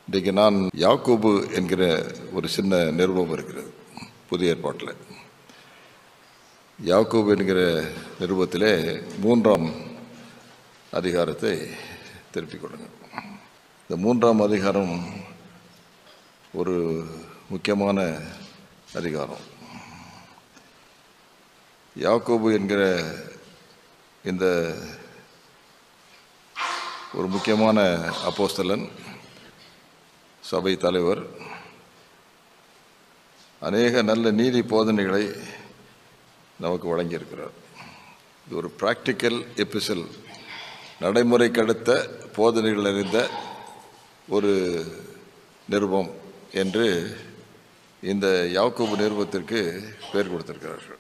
இன்றைக்கு நான் யாக்கோபு என்கிற ஒரு சின்ன நிருபம் இருக்கிறது புதிய ஏற்பாட்டில். யாக்கோபு என்கிற நிருபத்திலே 3ஆம் அதிகாரத்தை திருப்பிக் கொள்ளுங்கள். இந்த 3ஆம் அதிகாரம் ஒரு முக்கியமான அதிகாரம். யாக்கோபு என்கிற இந்த ஒரு முக்கியமான அப்போஸ்தலன், சபை தலைவர், அநேக நல்ல நீதி போதனைகளை நமக்கு வழங்கியிருக்கிறார். இது ஒரு பிராக்டிக்கல் எபிசல், நடைமுறைக்கு அடுத்த போதனைகள் அறிந்த ஒரு நிருபம் என்று இந்த யாக்கோபு நிருபத்திற்கு பெயர் கொடுத்திருக்கிறார்கள்.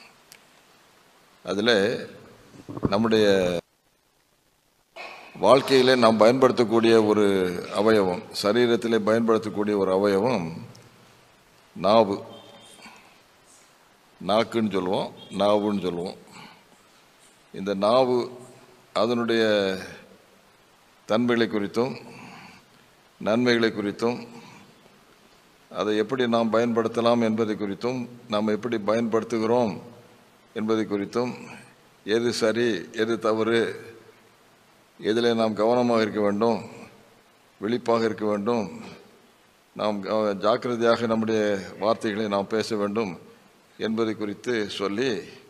அதில் நம்முடைய வாழ்க்கையில் நாம் பயன்படுத்தக்கூடிய ஒரு அவயவம், சரீரத்திலே பயன்படுத்தக்கூடிய ஒரு அவயவம் நாவு. நாக்குன்னு சொல்லுவோம், நாவுன்னு சொல்லுவோம். இந்த நாவு அதனுடைய தன்மைகளை குறித்தும் நன்மைகளை குறித்தும், அதை எப்படி நாம் பயன்படுத்தலாம் என்பதை குறித்தும், நாம் எப்படி பயன்படுத்துகிறோம் என்பதை குறித்தும், எது சரி எது தவறு, எதில் நாம் கவனமாக இருக்க வேண்டும், விழிப்பாக இருக்க வேண்டும், நாம் ஜாக்கிரதையாக நம்முடைய வார்த்தைகளை நாம் பேச வேண்டும் என்பதை குறித்து சொல்லி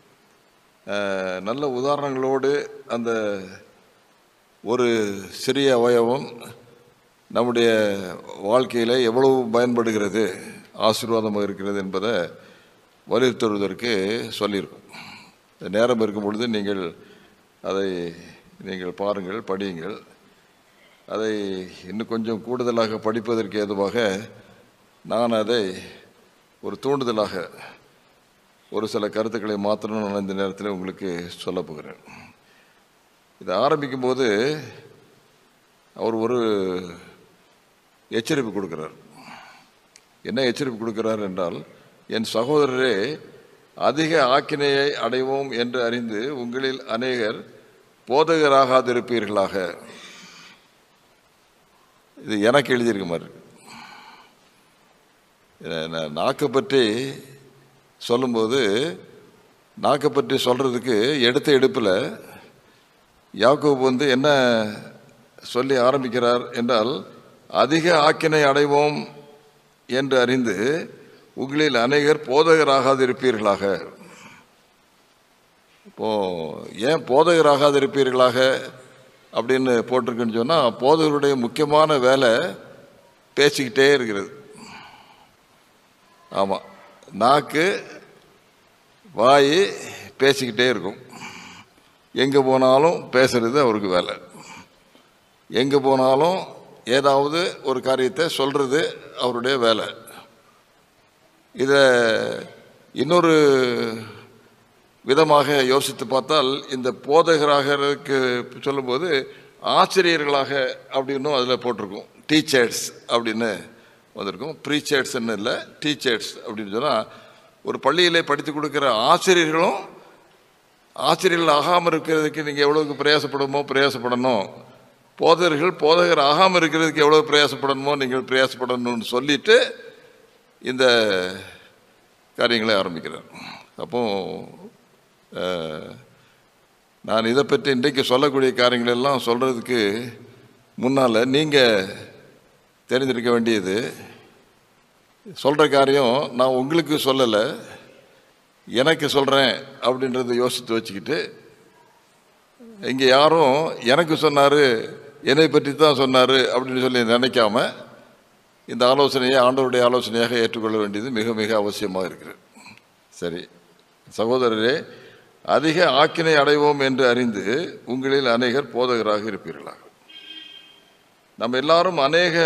நல்ல உதாரணங்களோடு அந்த ஒரு சிறிய அவயவம் நம்முடைய வாழ்க்கையில் எவ்வளவு பயன்படுகிறது, ஆசீர்வாதமாக இருக்கிறது என்பதை வலியுறுத்துவதற்கு சொல்லியிருக்கோம். நேரம் இருக்கும் பொழுது நீங்கள் பாருங்கள், படியுங்கள். அதை இன்னும் கொஞ்சம் கூடுதலாக படிப்பதற்கு ஏதுவாக நான் அதை ஒரு தூண்டுதலாக ஒரு சில கருத்துக்களை மாத்திரம் நான் இந்த நேரத்தில் உங்களுக்கு சொல்ல போகிறேன். இதை ஆரம்பிக்கும் போது அவர் ஒரு எச்சரிப்பு கொடுக்கிறார். என்ன எச்சரிப்பு கொடுக்கிறார் என்றால், என் சகோதரரே, அதிக ஆக்கினையை அடைவோம் என்று அறிந்து உங்களில் அநேகர் போதகராகாதிருப்பீர்களாக. இது எனக்கு எழுதியிருக்க மாதிரி இருக்கு. நாக்கை பற்றி சொல்லும்போது, நாக்கை பற்றி சொல்றதுக்கு எடுத்த எடுப்பில் யாக்கோபு என்ன சொல்லி ஆரம்பிக்கிறார் என்றால், அதிக ஆக்கினை அடைவோம் என்று அறிந்து உங்களில் அநேகர் போதகராகாதிருப்பீர்களாக. இப்போ ஏன் போதகராகாதிருப்பீர்களாக அப்படின்னு போட்டிருக்குன்னு சொன்னால், போதகருடைய முக்கியமான வேலை பேசிக்கிட்டே இருக்கிறது. ஆமாம், நாக்கு வாய் பேசிக்கிட்டே இருக்கும். எங்கே போனாலும் பேசுறது அவருக்கு வேலை. எங்கே போனாலும் ஏதாவது ஒரு காரியத்தை சொல்கிறது அவருடைய வேலை. இதை இன்னொரு விதமாக யோசித்து பார்த்தால், இந்த போதகராக சொல்லும்போது ஆசிரியர்களாக அப்படின்னும் அதில் போட்டிருக்கும். டீச்சர்ஸ் அப்படின்னு வந்திருக்கும். ப்ரீச்சர்ஸ்ன்னு இல்லை, டீச்சர்ஸ் அப்படின்னு சொன்னால், ஒரு பள்ளியிலே படித்து கொடுக்குற ஆசிரியர்களும் ஆசிரியர்கள் ஆகாமல் இருக்கிறதுக்கு நீங்கள் எவ்வளோக்கு பிரயாசப்படணும். போதகர் ஆகாமல் இருக்கிறதுக்கு எவ்வளோ பிரயாசப்படணுமோ நீங்கள் பிரயாசப்படணும்னு சொல்லிட்டு இந்த காரியங்களை ஆரம்பிக்கிறார். அப்போ நான் இதை பற்றி இன்றைக்கு சொல்லக்கூடிய காரியங்கள் எல்லாம் சொல்கிறதுக்கு முன்னால் நீங்கள் தெரிஞ்சிருக்க வேண்டியது, சொல்கிற காரியம் நான் உங்களுக்கு சொல்லலை, எனக்கு சொல்கிறேன் அப்படின்றத யோசித்து வச்சுக்கிட்டு, இங்கே யாரும் எனக்கு சொன்னார், என்னை பற்றி தான் சொன்னார் அப்படின்னு சொல்லி நினைக்காம இந்த ஆலோசனையை ஆண்டவருடைய ஆலோசனையாக ஏற்றுக்கொள்ள வேண்டியது மிக மிக அவசியமாக இருக்கிறது. சரி சகோதரரே, அதிக ஆக்கினை அடைவோம் என்று அறிந்து உங்களில் அநேகர் போதகராக இருப்பீர்களாக. நம்ம எல்லாரும் அநேக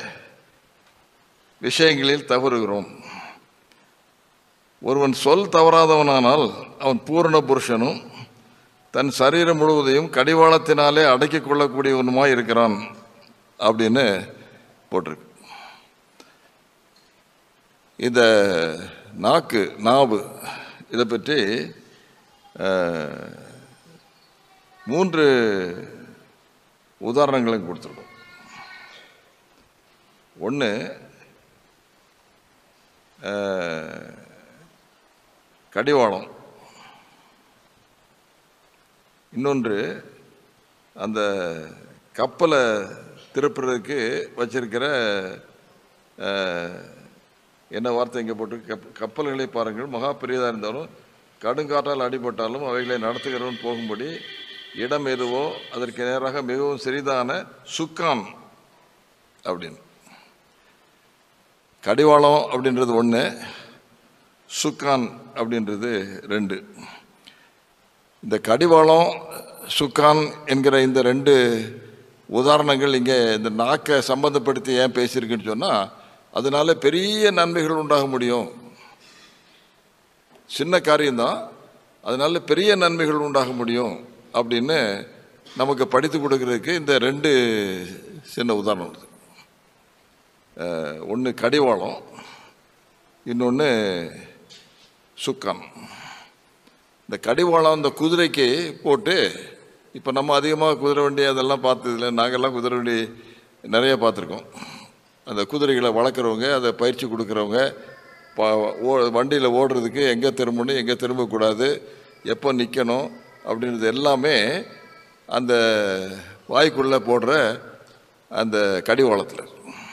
விஷயங்களில் தவறுகிறோம். ஒருவன் சொல் தவறாதவனானால் அவன் பூரண புருஷனும் தன் சரீரம் முழுவதையும் கடிவாளத்தினாலே அடக்கிக் கொள்ளக்கூடியவனுமாய் இருக்கிறான் அப்படின்னு போட்டிருக்கு. இந்த நாவு இதை பற்றி 3 உதாரணங்களை கொடுத்துருக்கோம். ஒன்று கடிவாளம், இன்னொன்று அந்த கப்பலை திருப்புறதுக்கு வச்சிருக்கிற என்ன வார்த்தை இங்கே போட்டு, கப்பல்களை பாருங்கள், மகா பெரியதாக இருந்தாலும் கடுங்காற்றால் அடிபட்டாலும் அவைகளை நடத்துகிறவன் போகும்படி இடம் எதுவோ அதற்கு நேராக மிகவும் சிறிதான சுக்கான் அப்படின்னு. கடிவாளம் அப்படின்றது ஒன்று, சுக்கான் அப்படின்றது ரெண்டு. இந்த கடிவாளம் சுக்கான் என்கிற இந்த ரெண்டு உதாரணங்கள் இங்கே இந்த நாக்கை சம்பந்தப்படுத்தி ஏன் பேசியிருக்குன்னு சொன்னால், அதனால பெரிய நன்மைகள் உண்டாக முடியும். சின்ன காரியம்தான், அதனால பெரிய நன்மைகள் உண்டாக முடியும் அப்படின்னு நமக்கு படித்து கொடுக்கறதுக்கு இந்த ரெண்டு சின்ன உதாரணம். ஒன்று கடிவாளம், இன்னொன்று சுக்கான். இந்த கடிவாளம் இந்த குதிரைக்கு போட்டு, இப்போ நம்ம அதிகமாக குதிரை வண்டி அதெல்லாம் பார்த்ததில்ல, நாங்கள்லாம் குதிரை வண்டி நிறைய பார்த்துருக்கோம். அந்த குதிரைகளை வளர்க்குறவங்க, அதை பயிற்சி கொடுக்குறவங்க, வண்டியில் ஓடுறதுக்கு எங்கே திரும்பணும், எங்கே திரும்பக்கூடாது, எப்போ நிற்கணும் அப்படின்றது எல்லாமே அந்த வாய்க்குள்ளே போடுற அந்த கடிவாளத்தில்.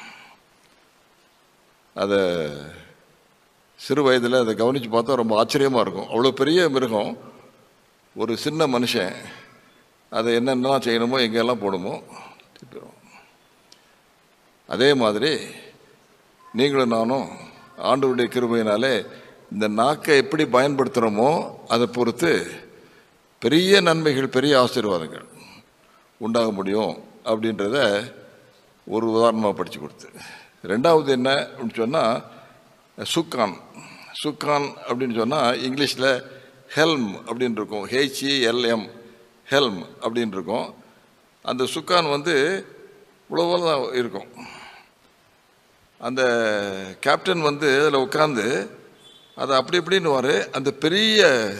அதை சிறு வயதில் அதை கவனித்து பார்த்தா ரொம்ப ஆச்சரியமாக இருக்கும். அவ்வளோ பெரிய மிருகம், ஒரு சின்ன மனுஷன் அதை என்னென்னலாம் செய்யணுமோ எங்கெல்லாம் போடணுமோ திட்டுறோம். அதே மாதிரி நீங்களும் நானும் ஆண்டவருடைய கிருபையினாலே இந்த நாக்கை எப்படி பயன்படுத்துகிறோமோ அதை பொறுத்து பெரிய நன்மைகள், பெரிய ஆசீர்வாதங்கள் உண்டாக முடியும் அப்படின்றத ஒரு உதாரணமாக படித்து கொடுத்து. ரெண்டாவது என்ன அப்படின்னு சொன்னால் சுக்கான். சுக்கான் அப்படின்னு சொன்னால் இங்கிலீஷில் ஹெல்ம் அப்படின்னு இருக்கும், HELM, ஹெல்ம் அப்படின்னு இருக்கும். அந்த சுக்கான் வந்து இவ்வளோ தான் இருக்கும். அந்த கேப்டன் வந்து அதில் உட்காந்து அதை அப்படி இப்படின்னுவார். அந்த பெரிய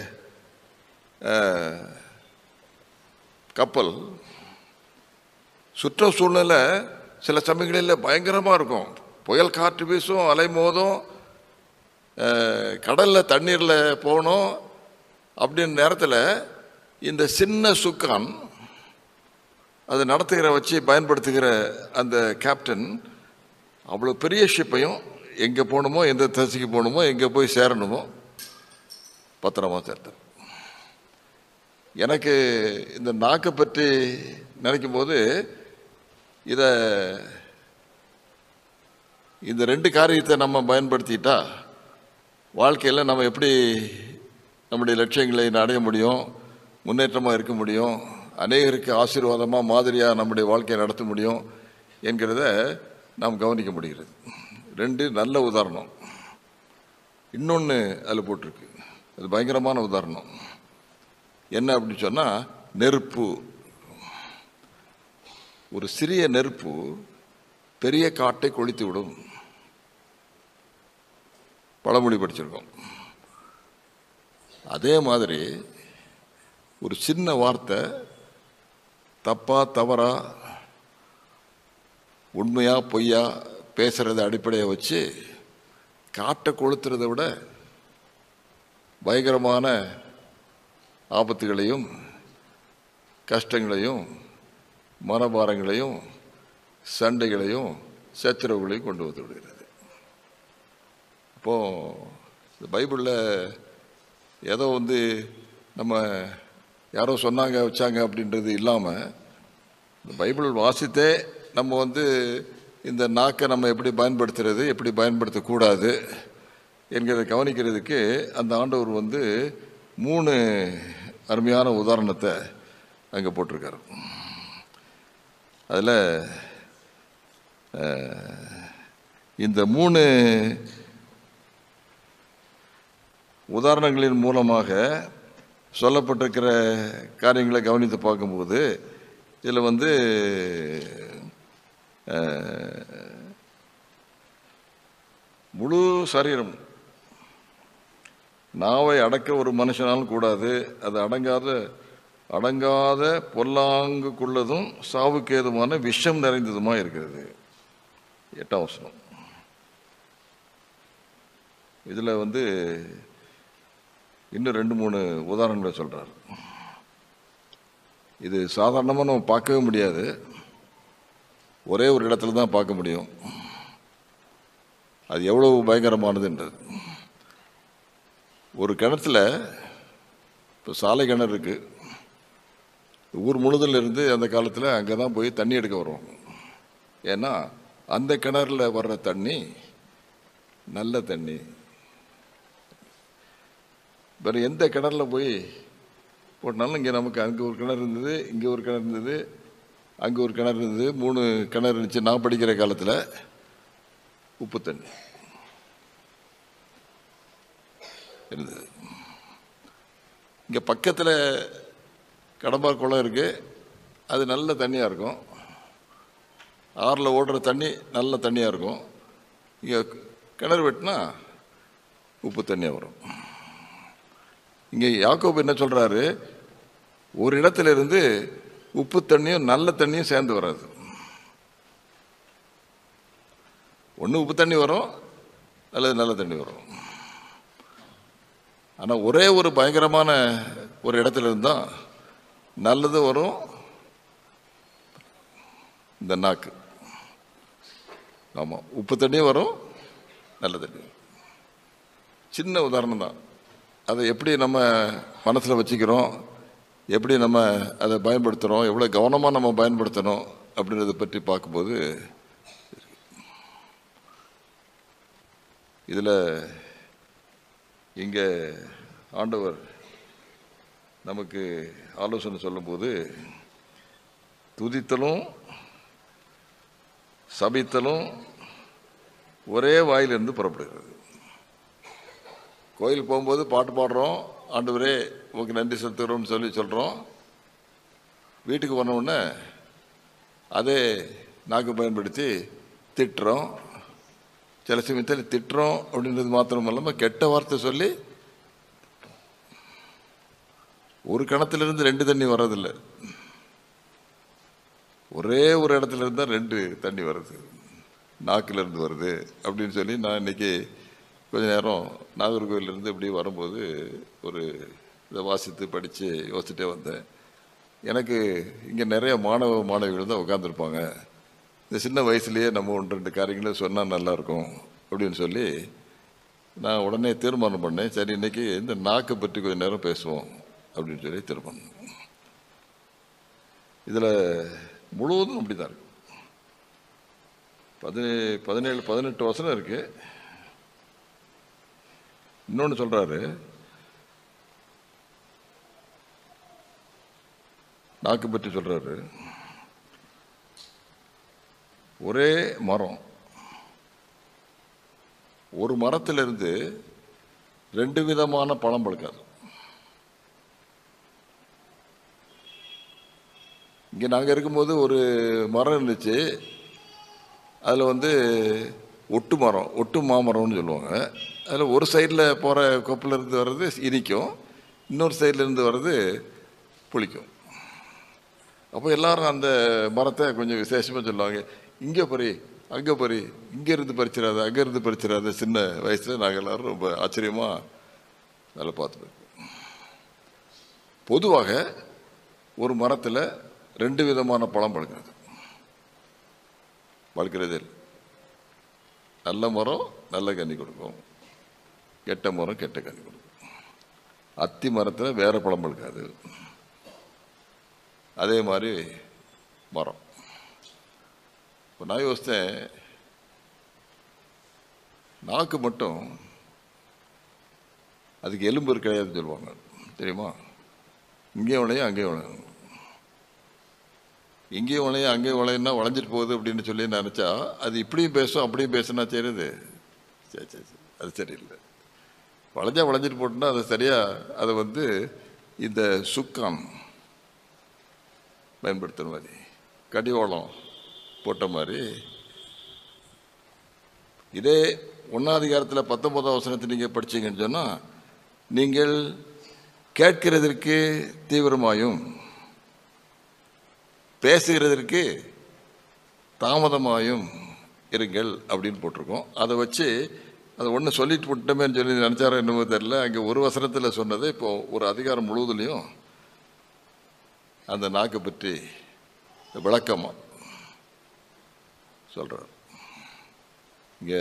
கப்பல் சுற்ற சூழ்நிலை சில சமயங்களில் பயங்கரமாக இருக்கும். புயல் காற்று வீசும், அலை மோதும், கடலில் தண்ணீரில் போகணும். அப்படின்னு நேரத்தில் இந்த சின்ன சுக்கான் அதை நடத்துகிற வச்சு பயன்படுத்துகிற அந்த கேப்டன் அவ்வளோ பெரிய ஷிப்பையும் எங்கே போகணுமோ, எந்த திசைக்கு போகணுமோ, எங்கே போய் சேரணுமோ பத்திரமா சேர்த்தார். எனக்கு இந்த நாக்கை பற்றி நினைக்கும் போது இந்த ரெண்டு காரியத்தை நம்ம பயன்படுத்திட்டா வாழ்க்கையில் நம்ம எப்படி நம்முடைய லட்சியங்களை அடைய முடியும், முன்னேற்றமாக இருக்க முடியும், அநேகருக்கு ஆசீர்வாதமாக மாதிரியாக நம்முடைய வாழ்க்கையை நடத்த முடியும் என்கிறத நாம் கவனிக்க முடிகிறது. ரெண்டு நல்ல உதாரணம். இன்னொன்று அதில் போட்டிருக்கு, அது பயங்கரமான உதாரணம். என்ன அப்படின்னு சொன்னால் நெருப்பு. ஒரு சிறிய நெருப்பு பெரிய காட்டை கொளுத்தி விடும். பழமொழி படிச்சிருக்கோம். அதே மாதிரி ஒரு சின்ன வார்த்தை தப்பா தவறா உண்மையா பொய்யா பேசுறத அடிப்படையை வச்சு காட்டை கொளுத்துறதை விட பயங்கரமான ஆபத்துகளையும் கஷ்டங்களையும் மனபாரங்களையும் சண்டைகளையும் சச்சரவுகளையும் கொண்டு வந்து விடுகிறது. இப்போது இந்த பைபிளில் ஏதோ வந்து நம்ம யாரோ சொன்னாங்க வச்சாங்க அப்படின்றது இல்லாமல் இந்த பைபிள் வாசித்தே நம்ம வந்து இந்த நாக்கை நம்ம எப்படி பயன்படுத்துறது, எப்படி பயன்படுத்தக்கூடாது என்கிறத கவனிக்கிறதுக்கு அந்த ஆண்டவர் வந்து 3 அருமையான உதாரணத்தை அங்கே போட்டிருக்காரு. அதில் இந்த 3 உதாரணங்களின் மூலமாக சொல்லப்பட்டிருக்கிற காரியங்களை கவனித்து பார்க்கும்போது இதில் வந்து முழு சரீரம், நாவை அடக்க ஒரு மனுஷனாலும் கூடாது, அது அடங்காத பொல்லாங்குக்குள்ளதும் சாவுக்கேதுமான விஷம் நிறைந்ததுமா இருக்கிறது 8ஆம் வசனம். இதில் இன்னும் 2-3 உதாரணங்களை சொல்கிறார். இது சாதாரணமாக நம்ம பார்க்கவே முடியாது, ஒரே ஒரு இடத்துல தான் பார்க்க முடியும். அது எவ்வளவு பயங்கரமானதுன்றது. ஒரு கிணத்துல, இப்போ சாலை கிணறு இருக்கு, ஊர் முழுதில் இருந்து அந்த காலத்தில் அங்கே தான் போய் தண்ணி எடுக்க வருவோம். ஏன்னா அந்த கிணறுல வர்ற தண்ணி நல்ல தண்ணி. வேறு எந்த கிணறுல போய் போட்டாலும் இங்கே நமக்கு அங்கே ஒரு கிணறு இருந்தது, இங்கே ஒரு கிணறு இருந்தது, அங்கே ஒரு கிணறு இருந்தது, 3 கிணறு இருந்துச்சு. நான் படிக்கிற காலத்தில் உப்பு தண்ணி இருந்தது. இங்கே பக்கத்தில் கடம்பார் குளம் இருக்குது, அது நல்ல தண்ணியாக இருக்கும். ஆறில் ஓடுற தண்ணி நல்ல தண்ணியாக இருக்கும். இங்கே கிணறு வெட்டினா உப்பு தண்ணியாக வரும். இங்கே யாக்கோபு என்ன சொல்கிறாரு, ஒரு இடத்துல இருந்து உப்பு தண்ணியும் நல்ல தண்ணியும் சேர்ந்து வராது. ஒன்று உப்பு தண்ணி வரும், அல்லது நல்ல தண்ணி வரும். ஆனால் ஒரே ஒரு பயங்கரமான ஒரு இடத்துல இருந்தால் நல்லது வரும், இந்த நாக்கு. ஆமாம், உப்பு தண்ணியும் வரும், நல்ல தண்ணி வரும். சின்ன உதாரணம் தான். அதை எப்படி நம்ம மனசில் வச்சுக்கிறோம், எப்படி நம்ம அதை பயன்படுத்துகிறோம், எவ்வளோ கவனமாக நம்ம பயன்படுத்தணும் அப்படின்றத பற்றி பார்க்கும்போது இதில் இங்கே ஆண்டவர் நமக்கு ஆலோசனை சொல்லும்போது துதித்தலும் சபித்தலும் ஒரே வாயிலிருந்து புறப்படுகிறது. கோயில் போகும்போது பாட்டு பாடுறோம், ஆண்டவரே உங்களுக்கு நன்றி செலுத்துகிறோம்னு சொல்கிறோம். வீட்டுக்கு போனவுடனே அதே நாக்கு பயன்படுத்தி திட்டுறோம். சில சமயத்தில் திட்டுறோம் அப்படின்றது மாத்திரம் இல்லாமல் கெட்ட வார்த்தை சொல்லி, ஒரு கிணத்துலேருந்து 2 தண்ணி வர்றதில்லை, ஒரே ஒரு இடத்துல இருந்தால் 2 தண்ணி வருது, நாக்கிலிருந்து வருது அப்படின்னு சொல்லி நான் இன்னைக்கு கொஞ்ச நேரம் நாகர்கோவிலிருந்து இப்படி வரும்போது ஒரு இதை வாசித்து படித்து யோசிச்சுட்டே வந்தேன். எனக்கு இங்கே நிறைய மாணவிகள் தான் உட்காந்துருப்பாங்க. இந்த சின்ன வயசுலேயே நம்ம 1-2 காரியங்களும் சொன்னால் நல்லாயிருக்கும் அப்படின்னு சொல்லி நான் உடனே தீர்மானம் பண்ணேன். சரி, இன்னைக்கு இந்த நாக்கை பற்றி கொஞ்சம் நேரம் பேசுவோம் அப்படின்னு சொல்லி தீர்மானம். இதில் முழுவதும் அப்படி தான் இருக்கு. 17-18 வசனம் இருக்கு. இன்னொன்று சொல்றாரு, நாக்கு பற்றி சொல்றாரு. ஒரே மரம், ஒரு மரத்திலிருந்து 2 விதமான பழம் பழுக்காது. இங்கே நாங்கள் இருக்கும்போது ஒரு மரம் இருந்துச்சு, அதில் ஒட்டு மரம், ஒட்டு மாமரம்னு சொல்லுவாங்க. அதில் ஒரு சைடில் போகிற கொப்பிலிருந்து வர்றது இனிக்கும், இன்னொரு சைட்லேருந்து வர்றது புளிக்கும். அப்போ எல்லாரும் அந்த மரத்தை கொஞ்சம் விசேஷமாக சொல்லுவாங்க, இங்கே பறி அங்கே பறி, இங்கேருந்து பறிச்சிடாத அங்கேருந்து பறிச்சிடாத. சின்ன வயசில் நாங்கள் எல்லோரும் ரொம்ப ஆச்சரியமாக அதில் பார்த்துருக்கோம். பொதுவாக ஒரு மரத்தில் 2 விதமான பழம் பழுக்கிறதே இல்லை. நல்ல மரம் நல்ல கனி கொடுக்கும், கெட்ட மரம் கெட்ட கனி கொடுக்கும். அத்தி மரத்தில் வேற பழம் பழுக்காது. அதே மாதிரி மரம். இப்போ நான் யோசித்தேன், நாக்கு மட்டும் அதுக்கு எலும்பு கிடையாதுன்னு சொல்லுவாங்க, தெரியுமா? இங்கேயும் விளையும் அங்கேயும் விளையும், இங்கேயும் விளையும் அங்கேயும் விளையுன்னா வளைஞ்சிட்டு போகுது அப்படின்னு சொல்லி நினச்சா அது இப்படியும் பேசும் அப்படியும் பேசுனா செய்யுது. சரி சரி சரி, அது சரியில்லை. வளைஞ்சா வளைஞ்சிட்டு போட்டுன்னா அது சரியாக அதை இந்த சுக்கான் பயன்படுத்துகிற மாதிரி, கடிவாளம் போட்ட மாதிரி. இதே 1ஆம் அதிகாரத்தில் 19ஆம் வசனத்தை நீங்கள் படிச்சீங்கன்னு சொன்னால், நீங்கள் கேட்கிறதற்கு தீவிரமாயும் பேசுகிறதற்கு தாமதமாயும் இருங்கள் அப்படின்னு போட்டிருக்கோம். அதை வச்சு அதை ஒன்று சொல்லிட்டு விட்டோமேன்னு சொல்லி நினச்சாரோ என்னமோ தெரியல. அங்கே ஒரு வசனத்தில் சொன்னதை இப்போ ஒரு அதிகாரம் முழுவதுலையும் அந்த நாக்கை பற்றி விளக்கமாக சொல்கிறார். இங்கே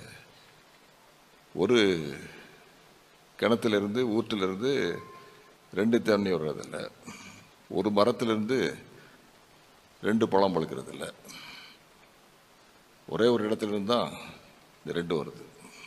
ஒரு கிணத்திலிருந்து ஊற்றிலிருந்து 2 தண்ணி வர்றதில்லை, ஒரு மரத்திலிருந்து 2 பழம் பழுக்கிறதில்லை, ஒரே ஒரு இடத்துலேருந்து தான் இந்த 2 வருது.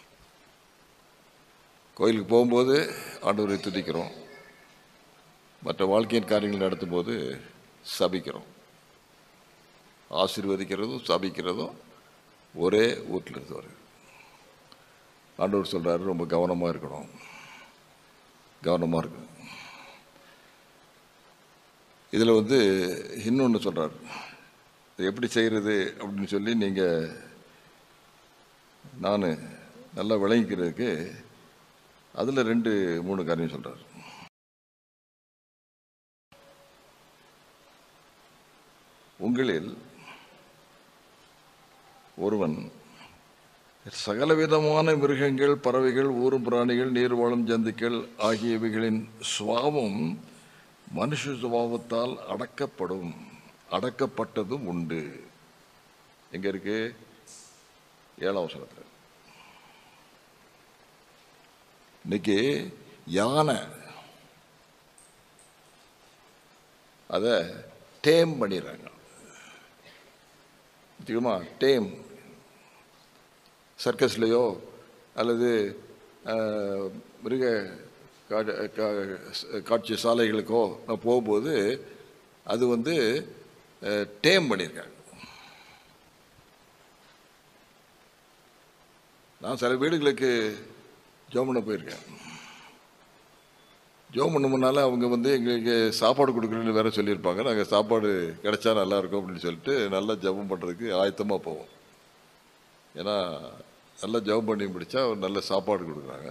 கோயிலுக்கு போகும்போது ஆண்டவரை துதிக்கிறோம், மற்ற வாழ்க்கையின் காரியங்கள் நடத்தும் போது சபிக்கிறோம். ஆசீர்வதிக்கிறதும் சபிக்கிறதும் ஒரே ஊட்டிலிருந்து வருது. ஆண்டவர் சொல்கிறாரு, ரொம்ப கவனமாக இருக்கணும், கவனமாக இருக்கணும். இதில் இன்னொன்று சொல்கிறார், எப்படி செய்கிறது அப்படின்னு சொல்லி நீங்கள் நான் நல்லா விளங்கிக்கிறதுக்கு அதில் 2-3 காரியம் சொல்கிறார். உங்களில் ஒருவன் சகலவிதமான மிருகங்கள், பறவைகள், ஊரும் பிராணிகள், நீர் வாழும் ஜந்துக்கள் ஆகியவைகளின் சுபாவம் மனுஷ சுபாவத்தால் அடக்கப்பட்டதும் உண்டு. எங்க இருக்கு? 7ஆம் வசனத்தில். இன்னைக்கு யானை அதை டேம் பண்ணிடுறாங்க. டேம் சர்க்கஸ்லையோ அல்லது மிருக காட்சி சாலைகளுக்கோ நான் போகும்போது அது டேம் பண்ணியிருக்காங்க. நான் சில வீடுகளுக்கு ஜோம் பண்ண போயிருக்கேன். ஜோம் பண்ண முன்னால் அவங்க எங்களுக்கு சாப்பாடு கொடுக்குறேன்னு வேற சொல்லியிருப்பாங்க. நாங்கள் சாப்பாடு கிடைச்சா நல்லாயிருக்கும் அப்படின்னு சொல்லிட்டு நல்லா ஜபம் பண்ணுறதுக்கு ஆயத்தமாக போவோம். ஏன்னா நல்லா ஜபம் பண்ணி முடித்தா ஒரு நல்ல சாப்பாடு கொடுக்குறாங்க.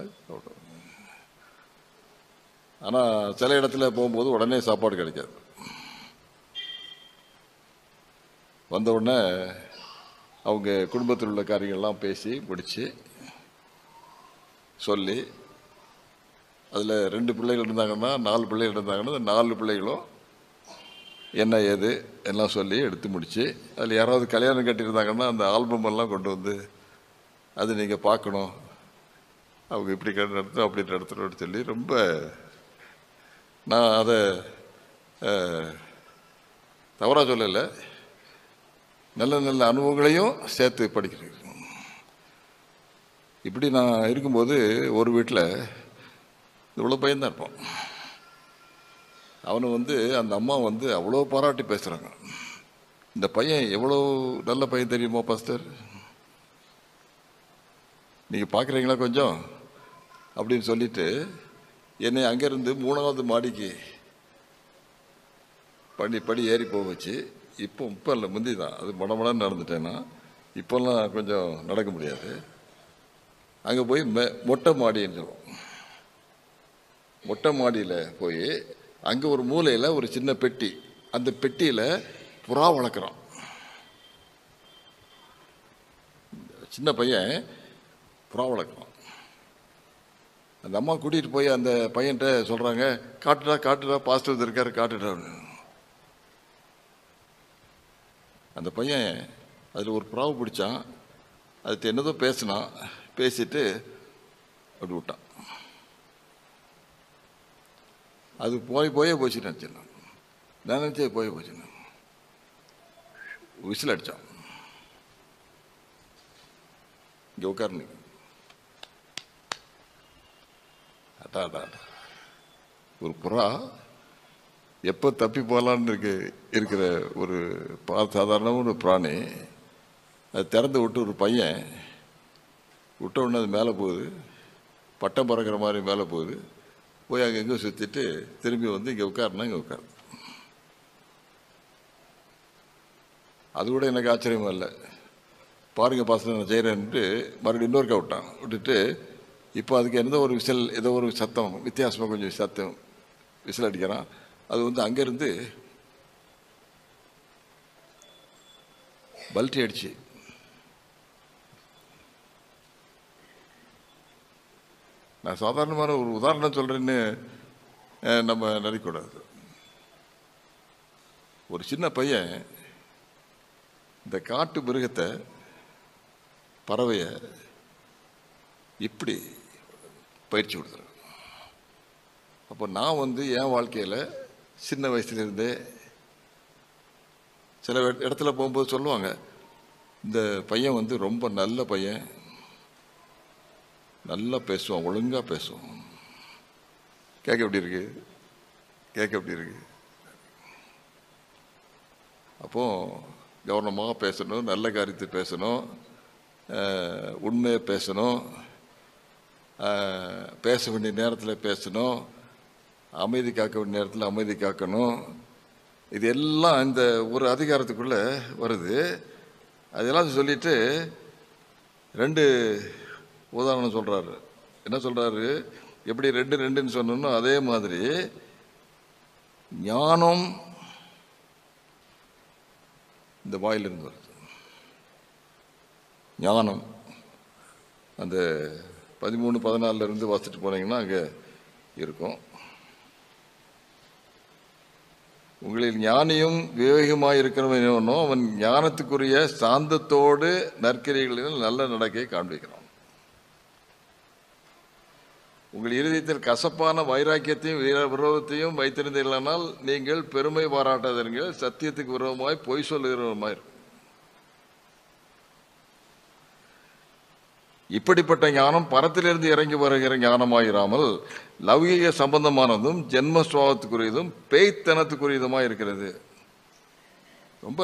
ஆனால் சில இடத்துல போகும்போது உடனே சாப்பாடு கிடைக்காது. வந்த உடனே அவங்க குடும்பத்தில் உள்ள காரியங்கள்லாம் பேசி முடித்து சொல்லி, அதில் 2 பிள்ளைகள் இருந்தாங்கன்னா 4 பிள்ளைகள் இருந்தாங்கன்னா அந்த 4 பிள்ளைகளும் என்ன ஏது எல்லாம் சொல்லி எடுத்து முடித்து, அதில் யாராவது கல்யாணம் கட்டியிருந்தாங்கன்னா அந்த ஆல்பம் எல்லாம் கொண்டு வந்து அது நீங்கள் பார்க்கணும், அவங்க இப்படி நடத்தணும் அப்படி நடத்தணும்னு சொல்லி ரொம்ப நான் அதை தவறாக சொல்லலை, நல்ல நல்ல அனுபவங்களையும் சேர்த்து படிக்கிறேன். இப்படி நான் இருக்கும்போது ஒரு வீட்டில் இவ்வளோ பையன்தான் இருப்பான். அவனை அந்த அம்மா அவ்வளோ பாராட்டி பேசுகிறாங்க. இந்த பையன் எவ்வளோ நல்ல பையன் தெரியுமா பாஸ்டர், நீங்கள் பார்க்குறீங்களா கொஞ்சம் அப்படின்னு சொல்லிட்டு என்னை அங்கேருந்து 3ஆவது மாடிக்கு படி ஏறி போக வச்சு, இப்போ இல்லை முந்தி தான் அது மடமடன்னு நடந்துட்டேன்னா, இப்போல்லாம் கொஞ்சம் நடக்க முடியாது. அங்கே போய் மொட்டை மாடின்னு சொல்லுவோம். மொட்டை மாடியில் போய் அங்கே ஒரு மூலையில் ஒரு சின்ன பெட்டி, அந்த பெட்டியில் புறா வளர்க்குறான். சின்ன பையன் புறா வளர்க்குறான். அந்த அம்மா கூட்டிகிட்டு போய் அந்த பையன்கிட்ட சொல்கிறாங்க, காட்டுடா பாஸ்டர் இருக்காரு காட்டுடா. அந்த பையன் அதில் ஒரு புறாவை பிடிச்சான், அது என்னதோ பேசினான், பேசிட்டு அப்படி விட்டான். அது போயே போச்சு நினச்சேன். நான் நினச்சே போச்சுன்னு விசில் அடித்தான். இங்கே உட்காருங்க. அட்டா ஒரு புறா எப்போ தப்பி போகலான்னு இருக்கிற ஒரு சாதாரண ஒரு பிராணி, அது திறந்து விட்டு ஒரு பையன் விட்ட உடனே அது மேலே போகுது, பட்டம் பறக்கிற மாதிரி மேலே போகுது, போய் அங்கே எங்கே சுற்றிட்டு திரும்பி இங்கே உட்காருனா இங்கே உட்காரு. அது கூட எனக்கு ஆச்சரியமா இல்லை. பாருங்க பாஸ்டர் நான் செய்கிறேன்ட்டு மறுபடியும் இன்னொருக்கா விட்டுட்டு இப்போ அதுக்கு எந்த ஒரு விசில் ஏதோ ஒரு சத்தம் வித்தியாசமாக கொஞ்சம் சத்தம் விசில் அடிக்கிறான். அது அங்கேருந்து பல்ட்டி அடிச்சு நான் சாதாரணமான ஒரு உதாரணம் சொல்கிறேன்னு நம்ம நினைக்கக்கூடாது. ஒரு சின்ன பையன் இந்த காட்டு மிருகத்தை, பறவைய இப்படி பயிற்சி கொடுத்துருவேன். அப்போ நான் என் வாழ்க்கையில் சின்ன வயசுலேருந்தே சில இடத்துல போகும்போது சொல்லுவாங்க, இந்த பையன் ரொம்ப நல்ல பையன், நல்லா பேசுவான், ஒழுங்காக பேசுவான். கேட்க எப்படி இருக்கு? கேட்க எப்படி இருக்கு? அப்போ கவனமாக பேசணும், நல்ல காரியத்தை பேசணும், உண்மையை பேசணும், பேச வேண்டிய நேரத்தில் பேசணும், அமைதி காக்க வேண்டிய நேரத்தில் அமைதி காக்கணும். இது எல்லாம் இந்த ஒரு அதிகாரத்துக்குள்ளே வருது. அதெல்லாம் சொல்லிட்டு 2 உதாரணம் சொல்கிறாரு. என்ன சொல்கிறாரு? எப்படி 2 சொன்னோம்னோ அதே மாதிரி ஞானம் இந்த வாயிலிருந்து வருது. ஞானம் அந்த 13-14 வாசிட்டு போனீங்கன்னா அங்கே இருக்கும். உங்களில் ஞானியும் விவேகமாக இருக்கிறவன் அவன் ஞானத்துக்குரிய சாந்தத்தோடு நற்கிரிகளில் நல்ல நடக்கையை காண்பிக்கிறான். உங்கள் இருதயத்தில் கசப்பான வைராக்கியத்தையும் விரோதத்தையும் வைத்திருந்தீர்களானால் நீங்கள் பெருமை பாராட்டாதீர்கள், சத்தியத்துக்கு விரோதமாய் பொய் சொல்லுகிறவருமாய் இருக்கும். இப்படிப்பட்ட ஞானம் பரத்திலிருந்து இறங்கி வருகிற ஞானமாயிராமல் லௌகிக சம்பந்தமானதும் ஜென்ம சுவாபத்துக்குரியதும் பேய்த்தனத்துக்குரியதுமா இருக்கிறது. ரொம்ப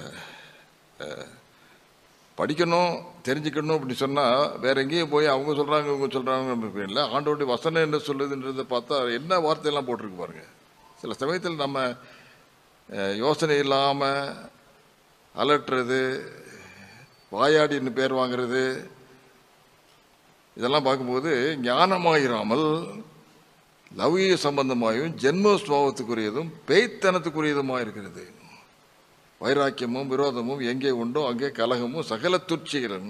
படிக்கணும், தெரிஞ்சுக்கணும் அப்படி சொன்னால் வேற எங்கேயும் போய் அவங்க சொல்கிறாங்க இவங்க சொல்கிறாங்க இல்லை. ஆண்டோடைய வசனம் என்ன சொல்லுதுன்றதை பார்த்தா என்ன வார்த்தையெல்லாம் போட்டிருக்கு பாருங்க. சில சமயத்தில் நம்ம யோசனை இல்லாமல் அலட்டுறது, வாயாடின்னு பேர் வாங்கிறது, இதெல்லாம் பார்க்கும்போது ஞானமாயிராமல் லௌகிக சம்பந்தமாயும் ஜென்ம சுவாபத்துக்குரியதும் பேய்த்தனத்துக்குரியதுமாக இருக்கிறது. வைராக்கியமும் விரோதமும் எங்கே உண்டோ அங்கே கலகமும் சகல துர்ச்சிகளும்.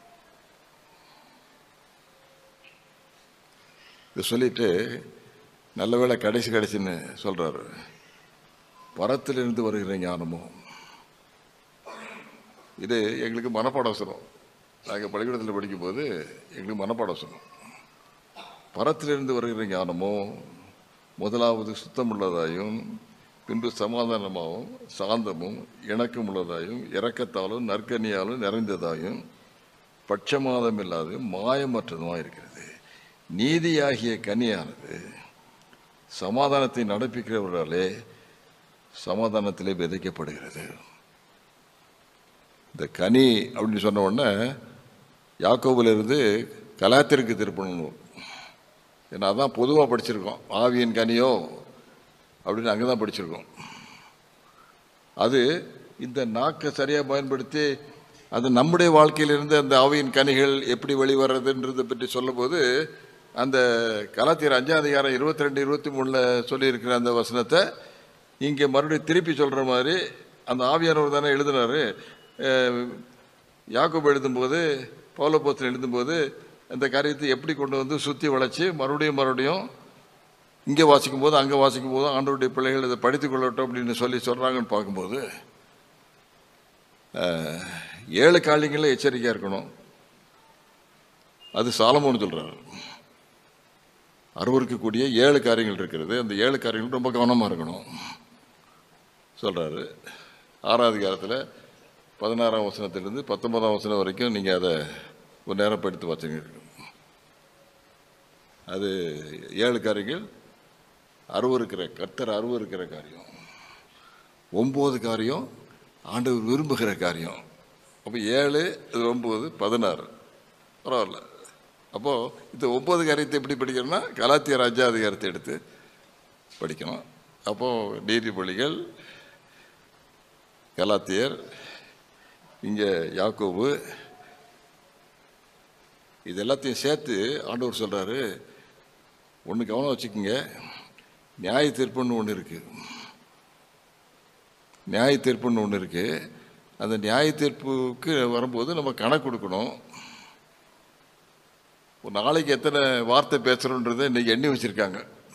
இது சொல்லிட்டு நல்ல வேளை கடைசின்னு சொல்றாரு. பரத்திலிருந்து வருகிற ஞானமும் இது எங்களுக்கு மனப்பாடம் வசனம். நாங்கள் பள்ளிக்கூடத்தில் படிக்கும்போது எங்களுக்கு மனப்பாடம் வசனம். பரத்திலிருந்து வருகிற ஞானமும் முதலாவது சுத்தமுள்ளதாயும் பின்பு சமாதானமாகவும் சாந்தமும் இணக்கம் உள்ளதாயும் இரக்கத்தாலும் நற்கனியாலும் நிறைந்ததாயும் பட்சமாதம் இல்லாதையும் மாயமற்றதுமாக இருக்கிறது. நீதியாகிய கனியானது சமாதானத்தை நடப்பிக்கிறவர்களாலே சமாதானத்திலே விதைக்கப்படுகிறது. இந்த கனி அப்படின்னு சொன்ன உடனே யாக்கோபிலிருந்து கலாத்திற்கு திருப்பணும். ஏன்னா அதான் பொதுவாக படிச்சிருக்கோம். ஆவியின் கனியோ அப்படின்னு அங்கே தான் படிச்சிருக்கோம். அது இந்த நாக்கை சரியாக பயன்படுத்தி அது நம்முடைய வாழ்க்கையிலிருந்து அந்த ஆவியின் கனிகள் எப்படி வெளிவர்றதுன்றதை பற்றி சொல்லும்போது அந்த கலாத்தியர் 5:22-23 சொல்லியிருக்கிற அந்த வசனத்தை இங்கே மறுபடியும் திருப்பி சொல்கிற மாதிரி அந்த ஆவியானவர் தானே எழுதினாரு. யாக்கோபு எழுதும்போது, பவுலப்போஸ்தலன் எழுதும்போது அந்த காரியத்தை எப்படி கொண்டு சுற்றி வளைச்சி மறுபடியும் இங்கே வாசிக்கும் போது அங்கே வாசிக்கும் போது ஆண்டவருடைய பிள்ளைகள் இதை படித்துக் கொள்ளட்டும் அப்படின்னு சொல்கிறாங்கன்னு பார்க்கும்போது 7 காரியங்களில் எச்சரிக்கையாக இருக்கணும். அது சாலமோன் சொல்கிறார். அருவருக்கக்கூடிய 7 காரியங்கள் இருக்கிறது. அந்த 7 காரியங்கள் ரொம்ப கவனமாக இருக்கணும் சொல்கிறாரு. 6ஆம் அதிகாரத்தில் 16ஆம் வசனத்திலிருந்து 19ஆம் வசனம் வரைக்கும் நீங்கள் அதை ஒரு நேரம் படித்து வச்சுங்க. அது 7 காரியங்கள் கர்த்தர் அருவருக்கிற காரியம். 9 காரியம் ஆண்டவர் விரும்புகிற காரியம். அப்போ 7, 9, 16 பரவாயில்ல. அப்போது இந்த 9 காரியத்தை எப்படி படிக்கணும்னா கலாத்தியர் 5ஆம் அதிகாரத்தை எடுத்து படிக்கணும். அப்போது நீதிபதிகள், கலாத்தியர், இங்கே யாக்கோபு, இது எல்லாத்தையும் சேர்த்து ஆண்டவர் சொல்கிறாரு, ஒன்று கவனம் வச்சுக்கோங்க, நியாய தீர்ப்புன்னு ஒன்று இருக்குது. நியாய தீர்ப்புன்னு ஒன்று இருக்குது. அந்த நியாய தீர்ப்புக்கு வரும்போது நம்ம கணக்கு கொடுக்கணும். ஒரு நாளைக்கு எத்தனை வார்த்தை பேசுகிறோன்றதை இன்றைக்கி எண்ணி வச்சுருக்காங்க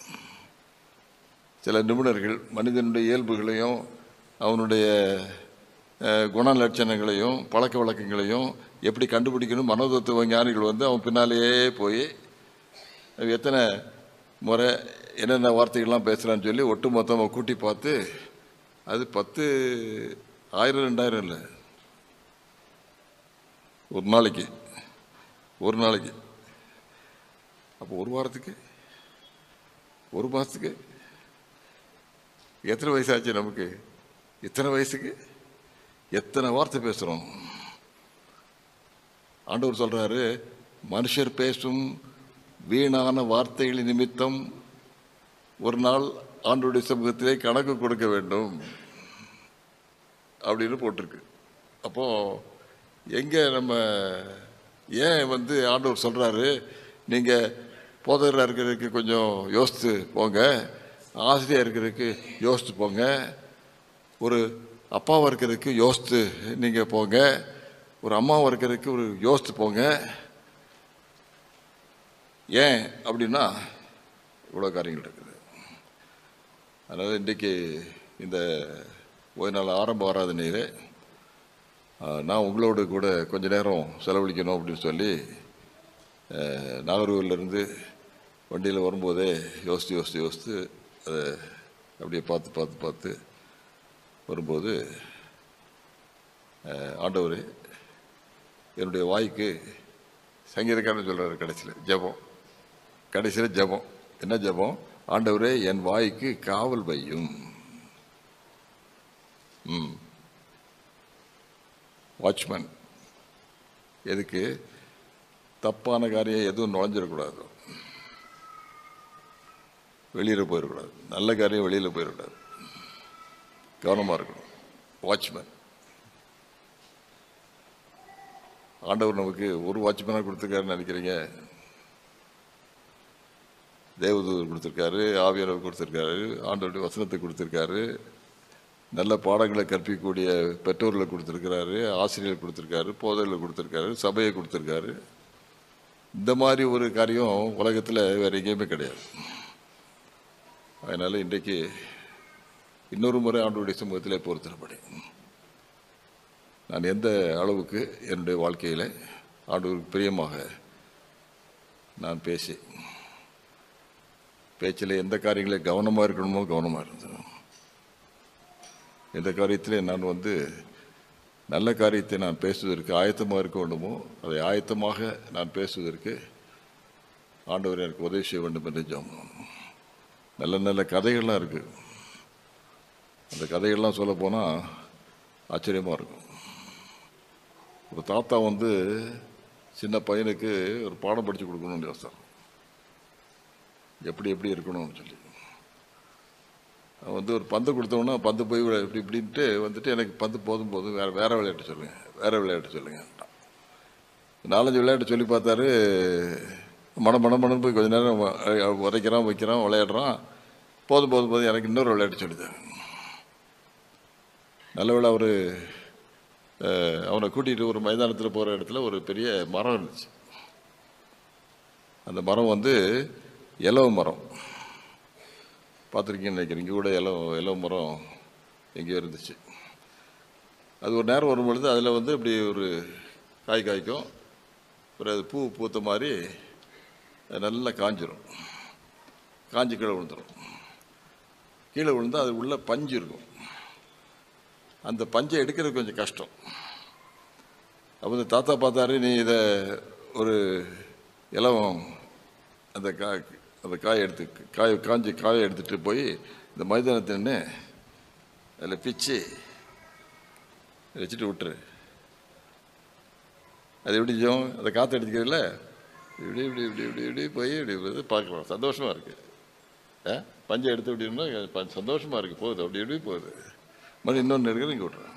சில நிபுணர்கள். மனிதனுடைய இயல்புகளையும் அவனுடைய குணலட்சணங்களையும் பழக்க வழக்கங்களையும் எப்படி கண்டுபிடிக்கணும் மனோதத்துவ ஞானிகள் வந்து அவன் பின்னாலேயே போய் எத்தனை முறை என்னென்ன வார்த்தைகள்லாம் பேசுகிறான்னு சொல்லி ஒட்டு மொத்தமாக கூட்டி பார்த்து அது 10,000 2,000 இல்லை, ஒரு நாளைக்கு. அப்போ ஒரு வாரத்துக்கு ஒரு மாதத்துக்கு எத்தனை வயசாச்சு நமக்கு? இத்தனை வயசுக்கு எத்தனை வார்த்தை பேசுகிறோம்? ஆண்டவர் சொல்கிறாரு, மனுஷர் பேசும் வீணான வார்த்தைகளின் நிமித்தம் ஒரு நாள் ஆண்டவருடைய சமூகத்திலே கணக்கு கொடுக்க வேண்டும் அப்படின்னு போட்டிருக்கு. அப்போது எங்கே நம்ம ஏன் வந்து ஆண்டவர் சொல்கிறாரு, நீங்கள் போதகராக இருக்கிறதுக்கு கொஞ்சம் யோசித்து போங்க, ஆசிரியர் இருக்கிறதுக்கு யோசித்து போங்க, ஒரு அப்பாவாக இருக்கிறதுக்கு யோசித்து நீங்கள் போங்க, ஒரு அம்மாவாக இருக்கிறதுக்கு ஒரு யோசித்து போங்க. ஏன் அப்படின்னா இவ்வளோ காரியங்கள் இருக்குது. அதனால் இன்றைக்கி இந்த ஓய்நாள் ஆரம்ப ஆராதனையில் நான் உங்களோடு கூட கொஞ்ச நேரம் செலவழிக்கணும் அப்படின்னு சொல்லி நாகர்கோவிலேருந்து வண்டியில் வரும்போதே யோசித்து அதை அப்படியே பார்த்து வரும்போது ஆண்டவர் என்னுடைய வாய்க்கு சங்கீதக்காரன் சொல்கிறார் கடைசியில் ஜெபம் என்ன ஜெபம்? ஆண்டவரே என் வாய்க்கு காவல் வையும். வாட்ச்மேன். எதுக்கு? தப்பான காரியம் எதுவும் நுழைஞ்சிடக்கூடாது, வெளியில் போயிடக்கூடாது, நல்ல காரியம் வெளியில் போயிடக்கூடாது, கவனமாக இருக்கணும். வாட்ச்மேன். ஆண்டவர் நமக்கு ஒரு வாட்ச்மேனாக கொடுத்துருக்காருன்னு நினைக்கிறீங்க? தேவதூதர் கொடுத்துருக்காரு, ஆவியானவர் கொடுத்துருக்காரு, ஆண்டவருடைய வசனத்தை கொடுத்துருக்காரு, நல்ல பாடங்களை கற்பிக்கக்கூடிய பெற்றோர்களை கொடுத்துருக்கிறாரு, ஆசிரியர்கள் கொடுத்துருக்காரு, போதகர்களை கொடுத்துருக்காரு, சபையை கொடுத்துருக்காரு. இந்த மாதிரி ஒரு காரியம் உலகத்தில் வேறு எங்கேயுமே கிடையாது. அதனால் இன்றைக்கு இன்னொரு முறை ஆண்டவருடைய சமூகத்தில் பொறுத்திருப்படி நான் எந்த அளவுக்கு என்னுடைய வாழ்க்கையில் ஆண்டவருக்கு பிரியமாக நான் பேச்சில் எந்த காரியங்களை கவனமாக இருக்கணுமோ கவனமாக இருந்தேன். எந்த காரியத்திலே நான் வந்து நல்ல காரியத்தை நான் பேசுவதற்கு ஆயத்தமாக இருக்க வேண்டுமோ அதை ஆயத்தமாக நான் பேசுவதற்கு ஆண்டவர் எனக்கு உதவி செய்ய வேண்டும் என்று ஜெபம். நல்ல நல்ல கதைகள்லாம் இருக்குது. அந்த கதைகள்லாம் சொல்ல போனால் ஆச்சரியமாக இருக்கும். ஒரு தாத்தா வந்து சின்ன பையனுக்கு ஒரு பாடம் படித்து கொடுக்கணும்னு யோசித்தார், எப்படி இருக்கணும்னு சொல்லி. வந்து ஒரு பந்து கொடுத்தோன்னா பந்து போய் இப்படின்ட்டு வந்துட்டு எனக்கு பந்து போதும் வேற விளையாட்டு சொல்லுங்க. 4-5 விளையாட்டு சொல்லி பார்த்தாரு. மனம் போய் கொஞ்ச நேரம் வைக்கிறான் விளையாடுறான். போதும் எனக்கு இன்னொரு விளையாட்டு சொல்லித்தாரு. நல்ல வேளை அவனை கூட்டிகிட்டு ஒரு மைதானத்தில் போகிற இடத்துல ஒரு பெரிய மரம் இருந்துச்சு. அந்த மரம் வந்து இலவ மரம். பார்த்துருக்கீங்கன்னு நினைக்கிறேன். இங்கே கூட இலவ மரம் எங்கேயோ இருந்துச்சு. அது ஒரு நேரம் வரும் பொழுது அதில் வந்து இப்படி ஒரு காய்க்கும். அப்புறம் அது பூத்த மாதிரி நல்லா காஞ்சிரும். காஞ்சி கீழே விழுந்தால் அது உள்ள பஞ்சு இருக்கும். அந்த பஞ்சை எடுக்கிறது கொஞ்சம் கஷ்டம். அப்போ இந்த தாத்தா பார்த்தாரு, நீ இதை ஒரு இலவம் அந்த காயை எடுத்துகிட்டு போய் இந்த மைதானத்தின்னு அதில் பிச்சு வச்சுட்டு விட்டுரு. அது எப்படி அதை காற்று அடிக்கிறதில்ல, இப்படி போய் இப்படி பார்க்கலாம். சந்தோஷமாக இருக்குது. பஞ்சை எடுத்து இப்படின்னா சந்தோஷமாக இருக்குது. போகுது அப்படி போகுது. மறுபடியும் இன்னொன்று இருக்கிறது இங்கே விட்டுறாங்க.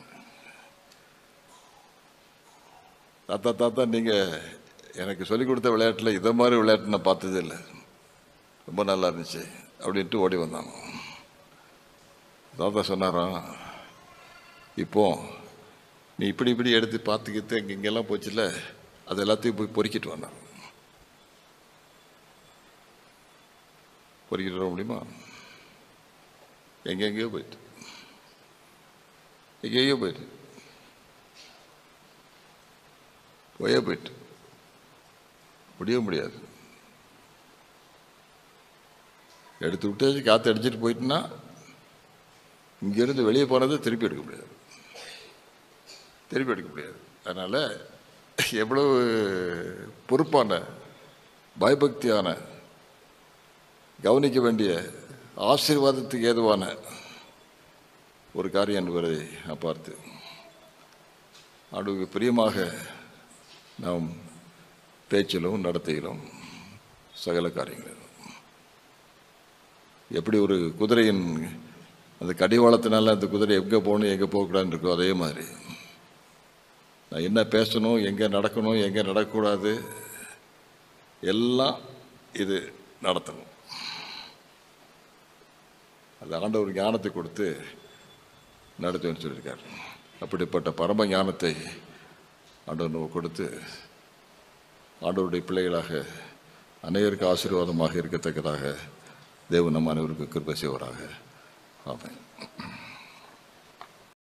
தாத்தா நீங்கள் எனக்கு சொல்லிக் கொடுத்த விளையாட்டில் இதை மாதிரி விளையாட்டு நான் பார்த்ததே இல்லை, ரொம்ப நல்லா இருந்துச்சு அப்படின்ட்டு ஓடி வந்தாங்க. தாத்தா சொன்னாராம், இப்போ நீ இப்படி எடுத்து பார்த்துக்கிட்டு இங்கெல்லாம் போச்சுல, அது எல்லாத்தையும் போய் பொறுக்கிட்டு வந்தாங்க. பொறுக்கிட்டு வர முடியுமா? எங்கெங்கேயோ போயிட்டு போயிட்டு முடியாது. எடுத்து விட்டு காற்று அடிச்சுட்டு போயிட்டுன்னா இங்கேருந்து வெளியே போனதை திருப்பி எடுக்க முடியாது. அதனால் எவ்வளவு பொறுப்பான, பயபக்தியான, கவனிக்க வேண்டிய, ஆசீர்வாதத்துக்கு ஏதுவான ஒரு காரியம் என்பதை நான் பார்த்து ஆண்டவருக்கு பிரியமாக நாம் பேச்சிலும் நடத்தையிலும் சகல காரியங்களும் எப்படி ஒரு குதிரையின் அந்த கடிவாளத்தினால அந்த குதிரை எங்கே போகணும் எங்கே போகக்கூடாதுன்னு இருக்கோ, அதே மாதிரி நான் என்ன பேசணும், எங்கே நடக்கணும், எங்கே நடக்கக்கூடாது எல்லாம் இது நடத்தணும். அது ஆண்டவர் ஞானத்தை கொடுத்து நடத்துவேன்னு சொல்லியிருக்கார். அப்படிப்பட்ட பரம ஞானத்தை ஆண்டவர் கொடுத்து ஆண்டவருடைய பிள்ளைகளாக அனைவருக்கு ஆசீர்வாதமாக இருக்கத்தக்கதாக தேவன் நம் அனைவருக்கு கிருபை செய்வாராக. ஆமென்.